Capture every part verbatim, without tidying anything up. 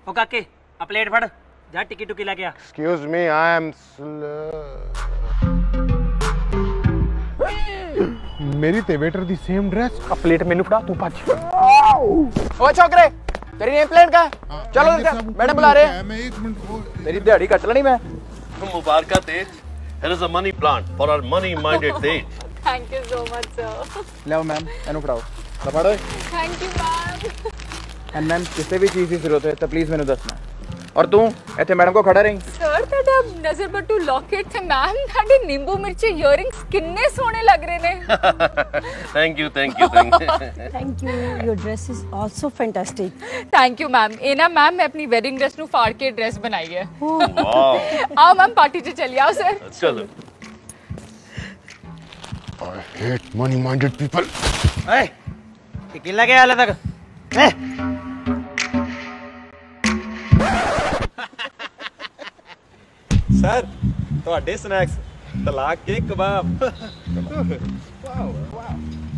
ओ काके आ प्लेट फड़ जा टिक्की टुकी लेके आ। एक्सक्यूज मी आई एम मेरी ते वेटर दी सेम ड्रेस। आ प्लेट मेनू फड़ा तू भज। ओ छोकरे तेरी नेम प्लेट का चलो मैडम बुला रहे हैं। मैं एक मिनट तेरी दिहाड़ी कट लेनी मैं। मुबारक तेज। Here is a money plant for our money minded Tej. Thank you so much sir. लो मैम एनु फड़ाओ ला फड़ो। Thank you ma'am. And ma'am किसी भी चीज़ की जरूरत है तो प्लीज मैंने दसना और तू इतने मैडम को खड़ा रही। सर ਤੁਹਾਡਾ ਨਜ਼ਰ ਬੱਟੂ ਲੌਕੇਟ ਤੇ ਮੈਮ ਤੁਹਾਡੇ ਨਿੰਬੂ ਮਿਰਚੀ ਇਅਰਿੰਗਸ ਕਿੰਨੇ ਸੋਹਣੇ ਲੱਗ ਰਹੇ ਨੇ। Thank you, thank you, thank you. Thank you. Your dress is also fantastic. Thank you ma'am. ਇਹ ਨਾ ਮੈਮ ਮੈਂ ਆਪਣੀ ਵੈਡਿੰਗ ਡਰੈਸ ਨੂੰ ਫਾੜ ਕੇ ਡਰੈਸ ਬਣਾਈ ਹੈ। Wow. आओ मैम पार्टी से चलिए आओ सर। चलो। I hate money minded people. ओए टिक्की लेके आ ले तक ए सर ਤੁਹਾਡੇ ਸਨੈਕਸ ਤਲਾਕ ਕੇ ਕਬਾਬ। Wow wow.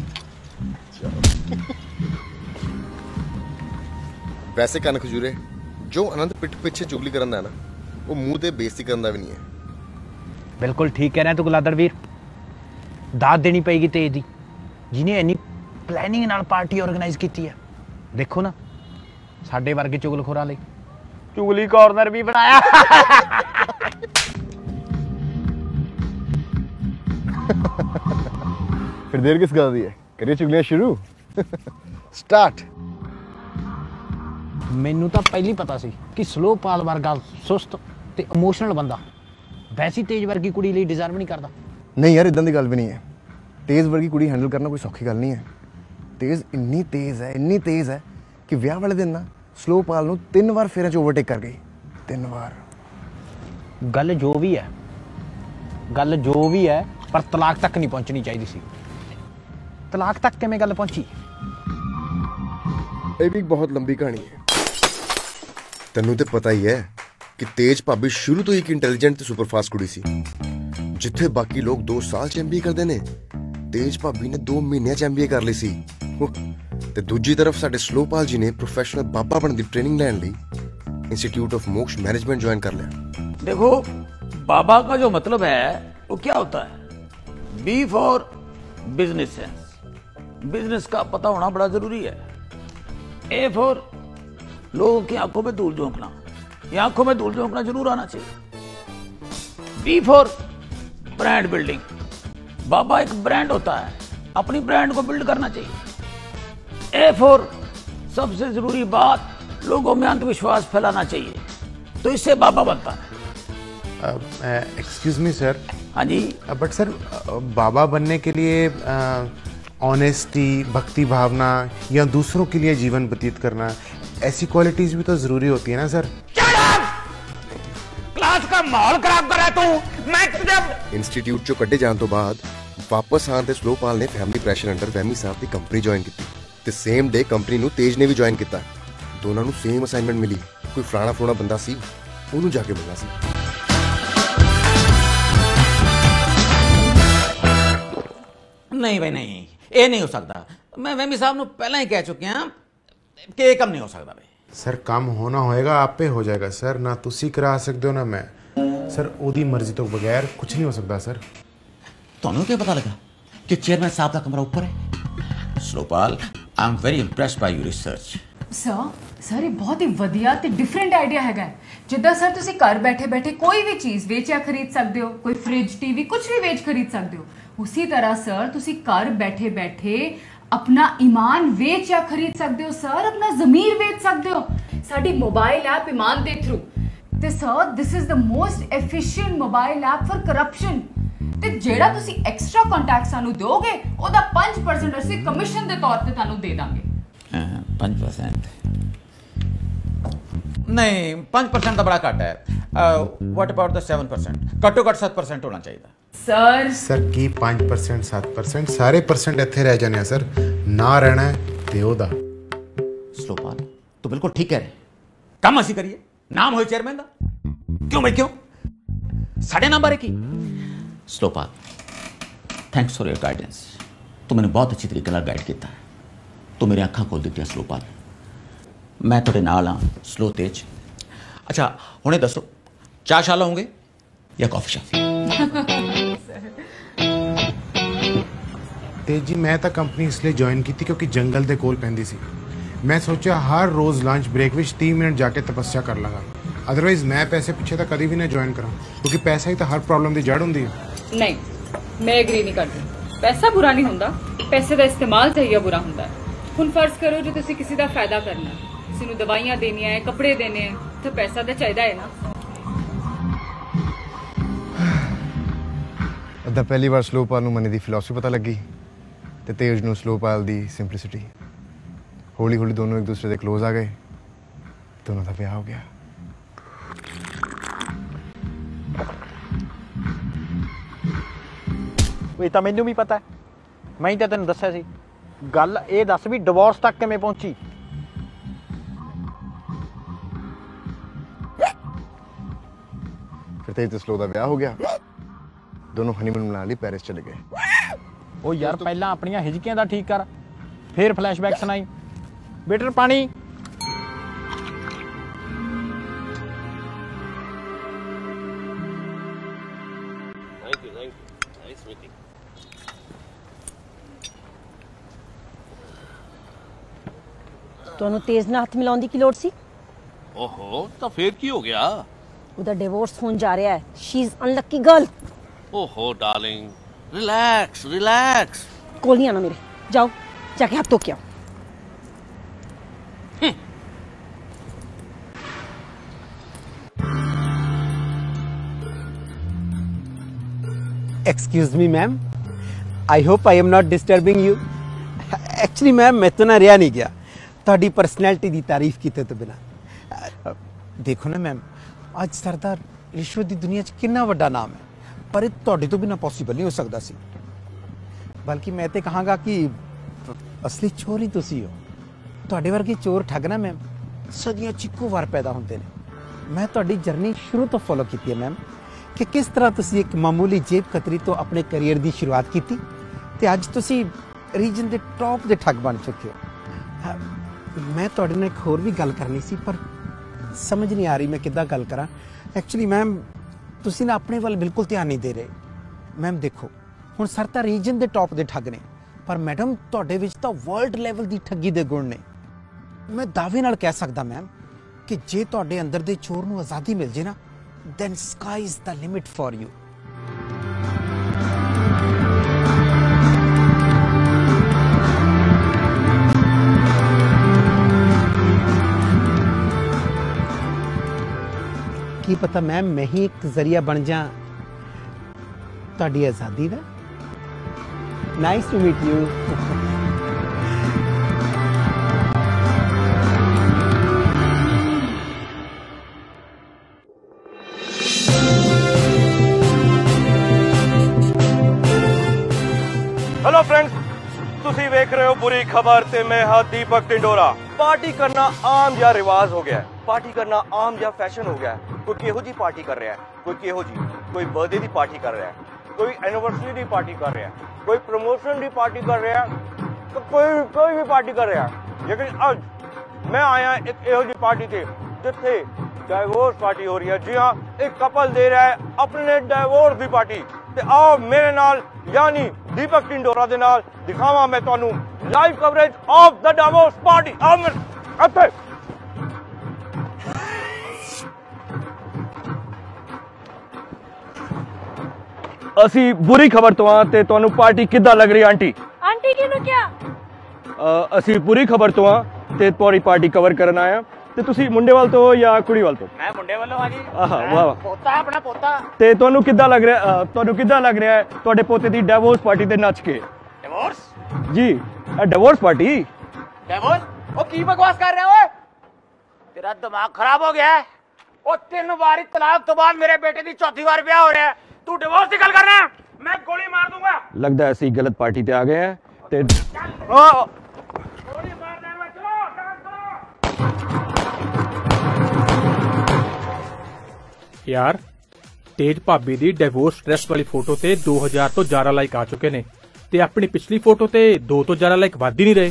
ਵੈਸੇ ਕੰਨ ਖਜੂਰੇ ਜੋ ਆਨੰਦ ਪਿੱਠ ਪਿੱਛੇ ਚੁਗਲੀ ਕਰਨ ਦਾ ਹੈ ਨਾ ਉਹ ਮੂੰਹ ਤੇ ਬੇਇੱਜ਼ਤੀ ਕਰਨ ਦਾ ਵੀ ਨਹੀਂ ਹੈ। ਬਿਲਕੁਲ ਠੀਕ ਕਹਿ ਰਿਹਾ ਤੂੰ ਗੁਲਾਦੜ ਵੀਰ। ਦਾਤ ਦੇਣੀ ਪਏਗੀ ਤੇਜ ਦੀ ਜਿਹਨੇ ਇੰਨੀ ਪਲੈਨਿੰਗ ਨਾਲ ਪਾਰਟੀ ਆਰਗੇਨਾਈਜ਼ ਕੀਤੀ ਹੈ। ਦੇਖੋ ਨਾ ਸਾਡੇ ਵਰਗੇ ਚੁਗਲਖੋਰਾਂ ਲਈ ਚੁਗਲੀ ਕਾਰਨਰ ਵੀ ਬਣਾਇਆ। फिर देर किस गल दी है करिए चुगलियां शुरू। स्टार्ट। ਮੈਨੂੰ ਤਾਂ ਪਹਿਲੀ ਪਤਾ ਸੀ ਕਿ ਸਲੋਪਾਲ ਵਰਗਾ ਸੁਸਤ ਤੇ ਇਮੋਸ਼ਨਲ ਬੰਦਾ ਵੈਸੀ ਤੇਜ ਵਰਗੀ ਕੁੜੀ ਲਈ ਡਿਜ਼ਰਵ ਨਹੀਂ ਕਰਦਾ। नहीं यार इदां दी गल भी नहीं है। तेज वर्गी कुड़ी हैंडल करना कोई सौखी गल नहीं है। तेज इन्नी तेज है इन्नी तेज है कि विआह वाले दिन ना स्लोपाल नूं तीन बार फेरां च ओवरटेक कर गई। तीन बार। ਗੱਲ ਜੋ ਵੀ ਹੈ ਗੱਲ ਜੋ ਵੀ ਹੈ ਪਰ ਤਲਾਕ ਤੱਕ ਨਹੀਂ ਪਹੁੰਚਣੀ ਚਾਹੀਦੀ ਸੀ। ਤਲਾਕ ਤੱਕ ਕਿਵੇਂ ਗੱਲ ਪਹੁੰਚੀ? ਇਹ ਵੀ ਇੱਕ ਬਹੁਤ ਲੰਬੀ ਕਹਾਣੀ ਹੈ। ਤੈਨੂੰ ਤੇ ਪਤਾ ਹੀ ਹੈ ਕਿ ਤੇਜ ਭਾਬੀ ਸ਼ੁਰੂ ਤੋਂ ਹੀ ਇੱਕ ਇੰਟੈਲੀਜੈਂਟ ਤੇ ਸੁਪਰਫਾਸਟ ਕੁੜੀ ਸੀ। ਜਿੱਥੇ ਬਾਕੀ ਲੋਕ ਦੋ ਸਾਲ ਚ ਐਮਬੀਏ ਕਰਦੇ ਨੇ ਤੇਜ ਭਾਬੀ ਨੇ ਦੋ ਮਹੀਨਿਆਂ ਚ ਐਮਬੀਏ ਕਰ ਲਈ ਸੀ। ਤੇ ਦੂਜੀ ਤਰਫ ਸਾਡੇ ਸਲੋਪਾਲ ਜੀ ਨੇ ਪ੍ਰੋਫੈਸ਼ਨਲ ਬਾਬਾ ਬਣਨ ਦੀ ट्रेनिंग ਲੈਣ ਲਈ institute of Moksh management join कर लिया। देखो बाबा का जो मतलब है वो क्या होता है? B for business sense, business का पता होना बड़ा जरूरी है। ए फॉर लोगों की आंखों में धूल झोंकना, ये आंखों में धूल झोंकना जरूर आना चाहिए। बी फॉर ब्रांड बिल्डिंग, बाबा एक ब्रांड होता है, अपनी ब्रांड को बिल्ड करना चाहिए। ए फॉर सबसे जरूरी बात लोगों में अंधविश्वास फैलाना चाहिए, तो इससे बाबा बनता है। Excuse me sir. हाँ जी। बट सर बाबा बनने के लिए ऑनेस्टी, भक्ति भावना या दूसरों के लिए जीवन व्यतीत करना ऐसी क्वालिटीज भी तो जरूरी होती है ना सर। क्लास का माहौल खराब कर रहा है तू। मैं जब इंस्टीट्यूट चो कड्डे जाने तो बाद वापस आने ते स्लोपाल ने फैमिली प्रैशर अंडर वहमी साहब की कंपनी ज्वाइन की ते सेम डे कंपनी नू तेज ने भी ज्वाइन किया। दोनों ਨੂੰ सेम असाइनमेंट मिली। कोई फलाना फलाना बंदा सी ਉਹਨੂੰ ਜਾ ਕੇ ਮਿਲਣਾ ਸੀ। नहीं भाई नहीं, ये नहीं हो सकता। मैं वहमी साहब ਨੂੰ ਪਹਿਲਾਂ ਹੀ ਕਹਿ ਚੁੱਕਿਆ ਕਿ ਇਹ ਕੰਮ ਨਹੀਂ ਹੋ ਸਕਦਾ भाई। सर काम होना होएगा आपे हो जाएगा सर। ना तुसी करा सकते हो ना मैं। सर ओदी मर्जी तो बगैर कुछ नहीं हो सकता सर। ਤੁਹਾਨੂੰ ਕੀ ਪਤਾ ਲੱਗਾ ਕਿ ਚੇਅਰਮੈਨ ਸਾਹਿਬ ਦਾ ਕਮਰਾ ਉੱਪਰ ਹੈ? ਸਲੋਪਾਲ I am very impressed by your research. Sir sir ਇਹ ਬਹੁਤ ਹੀ ਵਧੀਆ ਤੇ ਡਿਫਰੈਂਟ ਆਈਡੀਆ ਹੈਗਾ। ਜਿੱਦਾਂ ਸਰ ਤੁਸੀਂ ਘਰ ਬੈਠੇ ਬੈਠੇ ਕੋਈ ਵੀ ਚੀਜ਼ ਵੇਚ ਜਾਂ ਖਰੀਦ ਸਕਦੇ ਹੋ, ਕੋਈ ਫ੍ਰਿਜ, ਟੀਵੀ, ਕੁਝ ਵੀ ਵੇਚ ਖਰੀਦ ਸਕਦੇ ਹੋ। ਉਸੇ ਤਰ੍ਹਾਂ ਸਰ ਤੁਸੀਂ ਘਰ ਬੈਠੇ ਬੈਠੇ ਆਪਣਾ ਈਮਾਨ ਵੇਚ ਜਾਂ ਖਰੀਦ ਸਕਦੇ ਹੋ ਸਰ। ਆਪਣਾ ਜ਼ਮੀਰ ਵੇਚ ਸਕਦੇ ਹੋ ਸਾਡੀ ਮੋਬਾਈਲ ਐਪ ਈਮਾਨ ਦੇ ਥਰੂ। ਤੇ sir this is the most efficient mobile app for corruption. ਤੇ ਜਿਹੜਾ ਤੁਸੀਂ ਐਕਸਟਰਾ ਕੰਟੈਕਟ ਸਾਨੂੰ ਦੋਗੇ ਉਹਦਾ five percent ਅਸੀਂ ਕਮਿਸ਼ਨ ਦੇ ਤੌਰ ਤੇ ਤੁਹਾਨੂੰ ਦੇ ਦਾਂਗੇ। पाँच परसेंट नहीं, पाँच परसेंट तो बड़ा घट है। What about the seven percent? घट्टो घट सात परसेंट होना चाहिए सर। सर की पाँच परसेंट सात परसेंट सारे परसेंट इत्थे रह जाने सर। ना रहना है ते ओदा। स्लोपाल तो बिल्कुल ठीक कह रहे। काम असी करिए, नाम हो चेयरमैन दा। क्यों भाई क्यों? साढ़े नंबर है की स्लोपाल थैंक्स फॉर योर गाइडेंस। तू मैंने बहुत अच्छी तरीके गाइड किया। तू मेरी अखा खोल दी स्लोपाल। मैं तेरे नाल हाँ स्लो तेज अच्छा हुणे दसो चाह छा लाओगे या कॉफी शॉप? तेज जी मैं तो कंपनी इसलिए ज्वाइन की क्योंकि जंगल के कोल पैंदी सी। मैं सोचा हर रोज लंच ब्रेक में तीन मिनट जाके तपस्या कर लांगा। अदरवाइज मैं पैसे पीछे तो कभी भी ना ज्वाइन करा क्योंकि पैसा ही तो हर प्रॉब्लम की जड़ होंदी है। नहीं, मैं एग्री नहीं करती। पैसा बुरा नहीं होंदा, पैसे का इस्तेमाल चाहिए बुरा होंदा है। हुण फर्ज करो जो तुसी किसी का फायदा करना, किसी नूं दवाइयां देनियां है, कपड़े देने हैं, तो पैसा तो चाहिए है ना। अद्धा पहली बार स्लोपाल नूं मनी दी फिलॉसफी पता लगी ते तेज नूं स्लोपाल दी सिंपलिसिटी। हौली हौली दोनों एक दूसरे के क्लोज आ गए, दोनों का ब्याह हो गया। ਇਹ ਤਾਂ ਮੈਨੂੰ ਵੀ ਪਤਾ ਹੈ, ਮੈਂ ਹੀ ਤਾਂ ਤੈਨੂੰ ਦੱਸਿਆ ਸੀ। ਗੱਲ ਇਹ ਦੱਸ ਵੀ ਡਿਵੋਰਸ ਤੱਕ ਕਿਵੇਂ ਪਹੁੰਚੀ? फिर तेज स्लो का ब्याह हो गया, दोनों हनीमून मनाने लिए पेरिस चले गए। ਉਹ ਯਾਰ ਪਹਿਲਾਂ ਆਪਣੀਆਂ ਹਿਜਕੀਆਂ ਦਾ ਠੀਕ ਕਰ, ਫਿਰ ਫਲੈਸ਼ਬੈਕ ਸੁਣਾਈ। ਬੇਟਰ ਪਾਣੀ। Thank you, thank you. Nice meeting. ਤੁਹਾਨੂੰ ਤੇਜ਼ ਨਾਲ ਹੱਥ ਮਿਲਾਉਣ ਦੀ ਕੀ ਲੋੜ ਸੀ? ਓਹੋ ਤਾਂ ਫੇਰ ਕੀ ਹੋ ਗਿਆ? ਉਹਦਾ ਡਿਵੋਰਸ ਹੋਣ ਜਾ ਰਿਹਾ ਹੈ। She is unlucky girl. ਓਹੋ ਡਾਰਲਿੰਗ ਰਿਲੈਕਸ ਰਿਲੈਕਸ। ਕੋਲ ਨਹੀਂ ਆਣਾ ਮੇਰੇ, ਜਾਓ ਜਾके हाथ धो के आओ। Excuse me ma'am, I hope I am not disturbing you. Actually ma'am मैं तो ना रिया नहीं गया ਤੁਹਾਡੀ पर्सनैलिटी की तारीफ किए तो बिना। देखो ना मैम अज सरदार रिश्वत की दुनिया च कितना वड्डा नाम है, पर ਤੁਹਾਡੇ तो बिना पॉसिबल नहीं हो सकता सी। बल्कि मैं तो कहांगा कि असली चोर ही तुसी हो। ਤੁਹਾਡੇ वर्गे चोर ठग ना मैम सदियां चिक्को वार पैदा होंगे ने। मैं ਤੁਹਾਡੀ जर्नी शुरू तो फॉलो की है मैम कि किस तरह तुसी एक मामूली जेब कतरी तो अपने करियर की शुरुआत की ते अज तुसी रीजन के टॉप के ठग बन चुके हो। मैं ਤੁਹਾਡੇ ਨਾਲ एक होर भी गल करनी सी पर समझ नहीं आ रही मैं किद्दां गल करा। एक्चुअली मैम तुसी ना अपने वाल बिल्कुल ध्यान नहीं दे रहे। मैम देखो हुण सर तां रीजन के टॉप के ठग ने, पर मैडम ਤੁਹਾਡੇ विच तां वर्ल्ड लैवल की ठगी के गुण ने। मैं दावे नाल कह सकदा मैम कि जे ਤੁਹਾਡੇ अंदर दे चोर नूं आज़ादी मिल जे ना then sky is the limit for you। की पता मैम मैं ही एक जरिया बन जा ਤੁਹਾਡੀ आज़ादी ਦਾ। Nice to meet you. Hello friends, तुसी वेख रहे हो बुरी खबर ते मैं हाँ दीपक टिंडोरा। पार्टी करना आम या रिवाज हो गया है, पार्टी करना आम या फैशन हो गया है। कोई केहो जी पार्टी कर रहा है, कोई केहो जी, कोई बर्थडे की पार्टी कर रहा है, कोई एनिवर्सरी की पार्टी कर रहा है, कोई प्रमोशन की पार्टी कर रहा है, तो कोई कोई भी पार्टी कर रहा है। लेकिन आज मैं आया एक एहो जी पार्टी से जिथे डाइवोर्स पार्टी हो रही है। जी हाँ, एक कपल दे रहा है अपने डाइवोर्स की पार्टी। ते आओ मेरे नाल यानी दीपक टिंडोरा दे नाल दिखावा मैं तुहानू live coverage of the divorce party. आओ मेरे इत्थे। असी बुरी खबर तो आ ते तुहानू पार्टी किद्दां लग रही आंटी? आंटी की नु क्या? असी बुरी खबर तो आ ते तुहाडी पार्टी कवर करन आया। ते तुसी मुंडे वाल तो या कुड़ी वाल तो? मैं मुंडे वालों हां जी। आहा वाह वाह। पोता अपना पोता। ते तुहानू किद्दां लग रहा तुहानू किद्दां लग रहा है तुहाडे पोते दी डाइवोर्स पार्टी ते नच के? डिवोर्स? जी डाइवोर्स पार्टी। डिवोर्स? ओ की बकवास कर रहे हो? तेरा दिमाग खराब हो गया है। ओ तीन बारी तलाक तो बाद मेरे बेटे दी चौथी बार ब्याह हो रहा है, तू डिवोर्स की गल कर रहा है? मैं गोली मार दूंगा। लगता है ऐसी गलत पार्टी ते आ गए हैं ते गोली मार देना। चलो यार तेज भाभी दी डिवोर्स स्ट्रेस वाली फोटो ते दो हज़ार तो ज्यादा लाइक आ चुके ने ते अपनी पिछली फोटो ते दो तो ज्यादा लाइक वध ही नहीं रहे।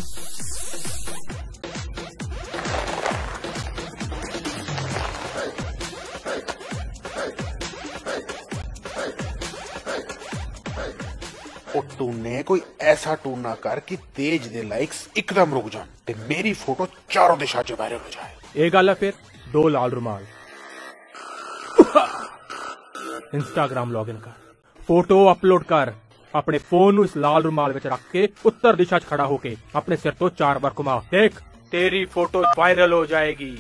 ਐਸਾ ਟੂਰ ਨਾ ਕਰ ਕਿ ਤੇਜ ਦੇ ਲਾਈਕਸ ਇੱਕਦਮ ਰੁਕ ਜਾਣ ਤੇ ਮੇਰੀ ਫੋਟੋ ਚਾਰੋਂ ਦਿਸ਼ਾ 'ਚ ਵਾਇਰਲ ਹੋ ਜਾਏ। ਇਹ ਗੱਲ ਹੈ ਫਿਰ ਦੋ ਲਾਲ रुमाल इंस्टाग्राम लॉगिन कर, फोटो अपलोड कर, अपने फोन ਨੂੰ ਇਸ ਲਾਲ रुमाल ਵਿੱਚ ਰੱਖ ਕੇ उत्तर दिशा 'ਚ खड़ा होके अपने सिर तो चार बार घुमा, देख तेरी फोटो वायरल हो जाएगी।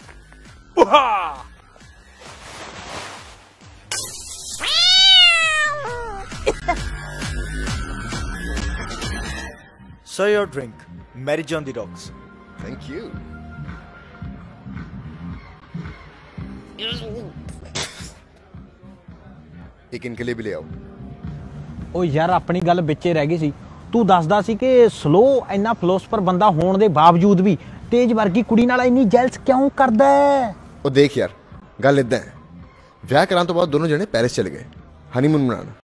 Sir, your drink. Mary John the Rocks. Thank you. एक इनके लिए भी ले आओ। ਉਹ ਯਾਰ ਆਪਣੀ ਗੱਲ ਵਿੱਚੇ ਰਹਿ ਗਈ ਸੀ। ਤੂੰ ਦੱਸਦਾ ਸੀ ਕਿ ਸਲੋ ਇੰਨਾ ਫਿਲੋਸਫਰ ਬੰਦਾ ਹੋਣ ਦੇ ਬਾਵਜੂਦ ਵੀ ਤੇਜ ਵਰਗੀ ਕੁੜੀ ਨਾਲ ਇੰਨੀ ਜੈਲਸ ਕਿਉਂ ਕਰਦਾ ਹੈ? ਉਹ ਦੇਖ ਯਾਰ, ਗੱਲ ਇਦਾਂ ਹੈ, ਵਿਆਹ ਕਰਾਂ ਤੋਂ ਬਾਅਦ ਦੋਨੋਂ ਜਣੇ ਪੈਰਿਸ ਚਲੇ ਗਏ ਹਨੀਮੂਨ ਮਨਾਉਣ।